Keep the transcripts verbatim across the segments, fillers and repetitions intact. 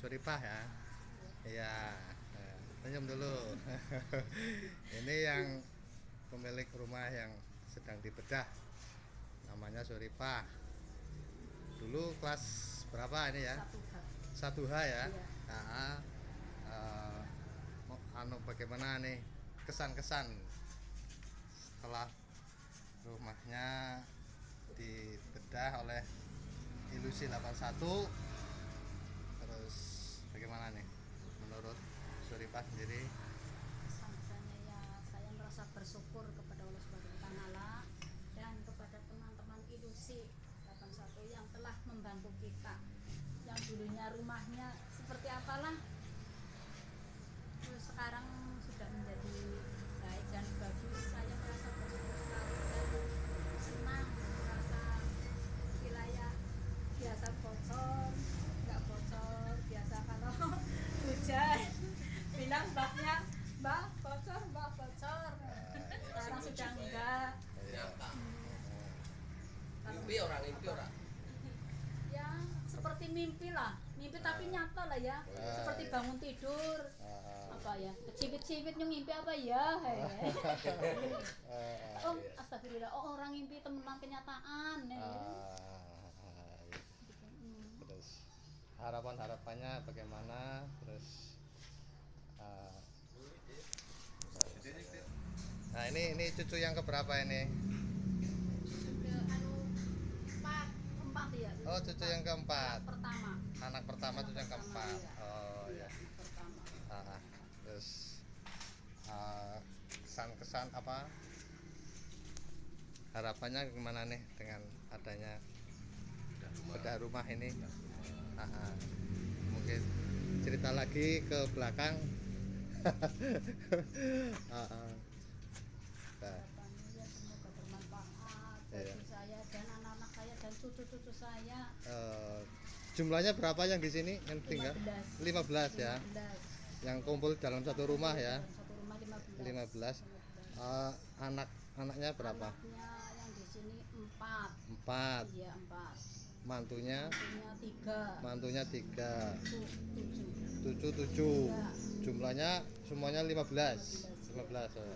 Suripah ya. Iya, nah, senyum dulu. Ini yang pemilik rumah yang sedang dibedah, namanya Suripah. Dulu kelas berapa ini ya? Satu H ya. Nah, uh, anu bagaimana nih kesan-kesan setelah rumahnya dibedah oleh Ilusi delapan satu, terus bagaimana nih menurut Suripah sendiri? Kesan-kesannya ya saya merasa bersyukur kepada Allah Subhanahu wa taala dan kepada teman-teman Ilusi delapan satu yang telah membantu kita. Yang dulunya rumahnya seperti apalah, terus sekarang sudah menjadi baik dan bagus. Saya merasa bersyukur sekali dan senang, merasa wilayah biasa bocor nggak bocor, biasa kalau hujan bilang mbaknya mbak bocor mbak bocor, sekarang sudah enggak. Mimpi orang mimpi orang Ya seperti mimpi lah, mimpi tapi nyata lah ya, seperti bangun tidur apa ya, cibit-cibit yang mimpi apa ya. Oh astagfirullah, oh orang mimpi teman kenyataan. Terus harapan-harapannya bagaimana? Terus uh, nah ini ini cucu yang keberapa ini? Anu empat empat ya. Oh cucu yang keempat. Anak pertama. Anak pertama cucu yang keempat. Oh ya. Pertama. Ah, terus uh, kesan-kesan apa? Harapannya gimana nih dengan adanya bedah rumah ini? Ah, ah. Mungkin cerita lagi ke belakang. ah, ah. Nah. Harapannya ya semoga bermanfaat bagi Iya. saya dan anak-anak saya dan cucu-cucu saya. Uh, jumlahnya berapa yang di sini yang tinggal? lima belas ya. lima belas. Yang kumpul dalam satu rumah ya. Dalam satu rumah lima belas. lima belas. Uh, anak-anaknya berapa? Anaknya yang di sini empat. Empat. Iya empat. Mantunya? Mantunya tiga. Mantunya tiga. Tu- Tujuh. Tujuh tujuh. Iya. Jumlahnya semuanya lima belas. lima belas. Oh.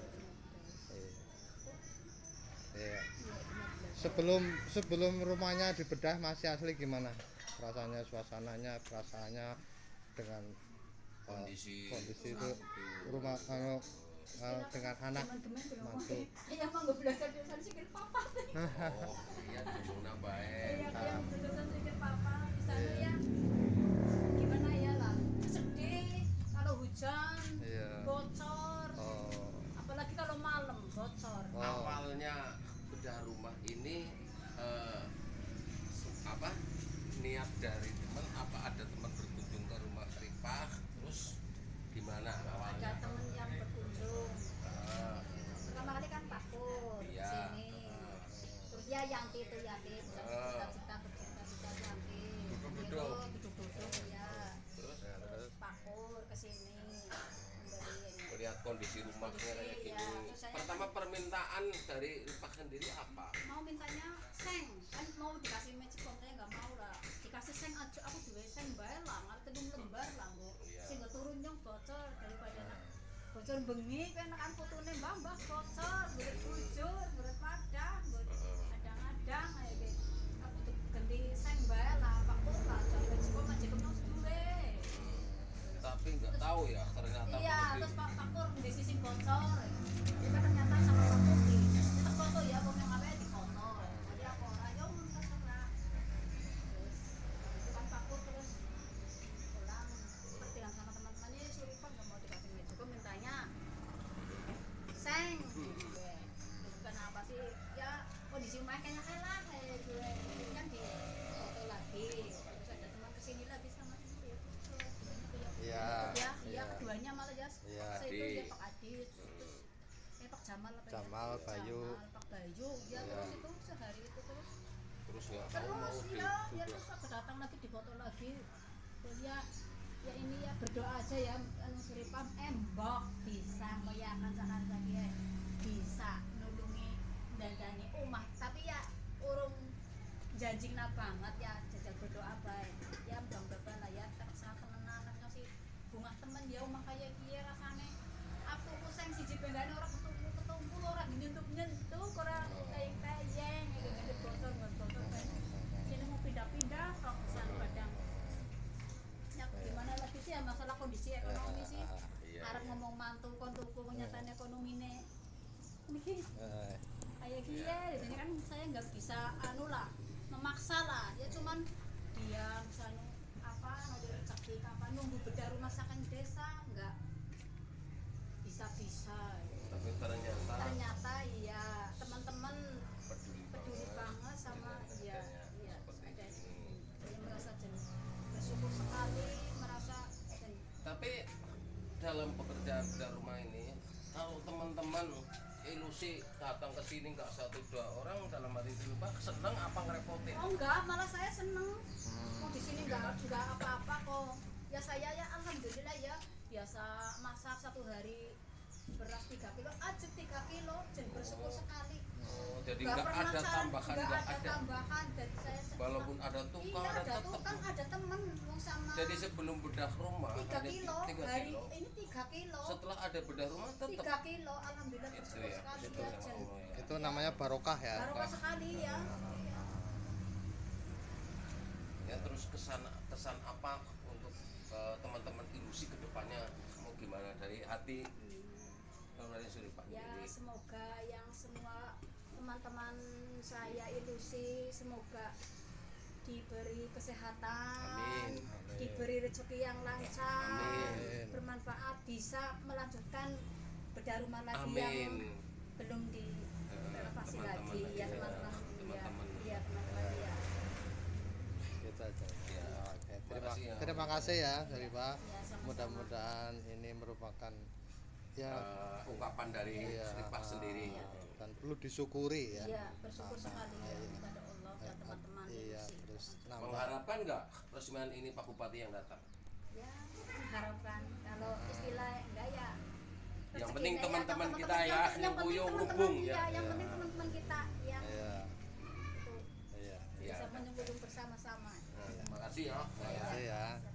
Iya. Sebelum sebelum rumahnya dibedah masih asli gimana? Rasanya, suasananya, perasaannya dengan uh, kondisi kondisi itu rumah anu uh, dengan anak mantu. Iya mah nggak belajar jurusan sikil papa. oh iya tujuannya baik Iya dia jurusan sikil papa. Di sana ya gimana ya lah, sedih kalau hujan, Iya. bocor. Oh. Apalagi kalau malam bocor. Oh. awalnya bedah rumah ini eh, apa niat dari teman, apa ada teman berkunjung ke rumah Suripah, terus gimana Ada awalnya? temen yang berkunjung. Eh, Pertama kali kan Pakur di Iya. sini. Terus ya Yanti itu Yanti, bercita-cita bercita-cita Yanti. Duduk-duduk. Duduk-duduk ya. terus Terus Pakur ke sini membeli. melihat kondisi rumahnya kayak Iya, gini. terus saya Pertama permintaan dari Suripah sendiri apa? mau mintanya seng, kan mau dikasih magic saya nggak mau lah, dikasih seng aja, aku juga seng bae lah, nggak telung lembar lah bu, Iya. sehingga turun yang bocor daripada nak bocor bengi kan kan putune mbah mbah bocor, bulat bujur, bulat padang, bulat adang-adang kayak gitu, aku tuh ganti seng bae lah, pak pura, jadi magic magic nang sedure. Tapi nggak tahu ya ternyata Iya, kondisi- terus Pak Pakur di sisi bocor. Kita ternyata sama Pak Putri. Kita foto ya, kok yang apa di foto. Jadi aku ayo terserah. Terus itu kan Pakur terus pulang berbilang sama teman-temannya Suripah nggak mau dikasih meja. Gue mintanya seng. Gue kenapa sih? Ya kondisi rumah kayaknya elah kayak gue. Kan di foto lagi. Terus ada teman kesini lagi sama itu ya. Iya. Ya, ya Iya. keduanya malah ya. Iya. Saya itu Di- ya Pak Adit, terus eh Pak Jamal apa ya? Jamal, Bayu. Jamal, Pak Bayu, ya Iya. terus itu sehari itu terus terus nggak tahu mau terus di ya, ya juga. terus aku datang lagi di foto lagi. Terus ya ya ini ya berdoa aja ya anu Suripah embok bisa meyakan sakan saya bisa nulungi dandani omah tapi ya urung janjingna banget ya jajal berdoa baik ya mudah-mudahan lah ya terserah temenan ini kan saya nggak bisa anu lah memaksa lah ya, cuman dia misalnya apa nanti rezeki kapan nunggu beda rumah masakan desa nggak bisa-bisa. Tapi ternyata Ternyata iya teman-teman peduli peduli banget sama dengan ya adanya ya seperti ada ini. saya merasa jenuh, bersyukur sekali merasa jenuh. Tapi dalam pekerjaan bedah rumah ini, kalau teman-teman ilusi datang ke sini nggak satu dua orang dalam hati itu Pak seneng apa ngerepotin? Oh enggak, malah saya seneng. Oh di sini enggak juga apa-apa kok. Ya saya ya alhamdulillah ya biasa masak satu hari beras tiga kilo aja tiga kilo dan bersyukur sekali. Oh, jadi Nggak nggak pernah ada cari- tambahan, nggak nggak ada ada. tambahan dari saya senang. Walaupun ada tukang, Iya ada ada tetap. tukang, ada temen mau sama Jadi sebelum bedah rumah tiga ada kilo tiga hari kilo. ini tiga kilo Setelah ada bedah rumah tetap. tiga kilo alhamdulillah Itu bersyukur ya, sekali itu ya sama Jen. Allah ya. Itu namanya barokah ya. Barokah sekali ya. Ya terus kesan kesan apa untuk eh, teman-teman ilusi kedepannya mau gimana dari hati dari suri Pak Ya Jadi semoga yang semua teman-teman saya ilusi semoga diberi kesehatan, Amin. diberi rezeki yang lancar, Amin. bermanfaat, bisa melanjutkan bedah rumah lagi yang Amin. belum direnovasi teman-teman lagi lagi ya ya, teman-teman ya, teman-teman. ya teman-teman ya. Gitu aja. Ya. Oke, terima, Makasih ya. terima kasih ya dari Pak. Ya, sama-sama. Mudah-mudahan ini merupakan ya Eh, ungkapan dari iya, Sri Pak sendiri. Iya. dan perlu disyukuri ya. Iya, bersyukur Sama, sekali ya iya. kepada Allah dan teman-teman Iya, ilusi. terus nambah. Mengharapkan nggak resmian ini Pak Bupati yang datang? Ya mengharapkan kalau istilah enggak ya Yang rezekinya penting ya, teman-teman teman-teman kita ya, yang penting nyembuyung teman-teman, hubung iya, ya. yang Iya. penting teman-teman kita yang Iya, itu iya. Iya. bisa menyembuyung bersama-sama. Nah, terima kasih ya. Terima kasih ya.